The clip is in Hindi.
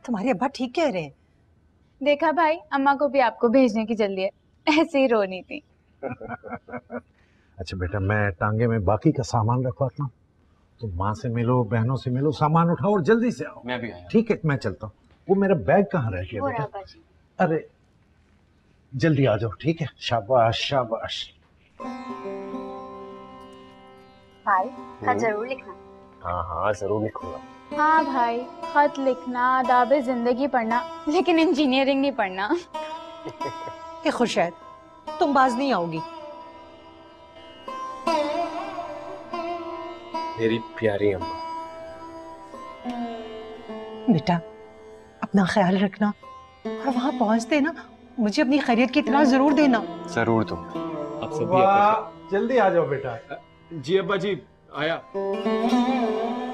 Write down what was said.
तुम्हारे अब्बा ठीक कह रहे हैं। देखा भाई, अम्मा को भी आपको भेजने की जल्दी है, ऐसे ही रोनी थी। अच्छा बेटा, मैं टांगे में बाकी का सामान रखवाता हूँ, तो माँ से मिलो, बहनों से मिलो, सामान उठाओ और जल्दी से आओ। मैं भी आया। ठीक है, मैं चलता हूँ। वो मेरा बैग कहाँ रह गया बेटा? अरे जल्दी आ जाओ, ठीक है? शाबाश शाबाश। भाई खत जरूर लिखना। हाँ हाँ जरूर लिखूंगा। हाँ भाई, खत लिखना, आदाब जिंदगी पढ़ना, लेकिन इंजीनियरिंग नहीं पढ़ना। ये खुशैद, तुम बाज नहीं आओगी। मेरी प्यारी अम्मा। बेटा अपना ख्याल रखना, और वहां पहुंचते ना मुझे अपनी खैरियत की इत्तला जरूर देना। जरूर दूंगा। आप सभी वाह, जल्दी आ जाओ बेटा। जी अब्बा जी, आया।